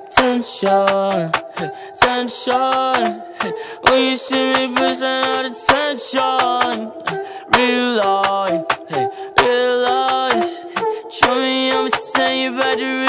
tension, hey, tension, hey. When you see me push out of tension, realize, hey, realize, hey. Show me I'm a saying you about to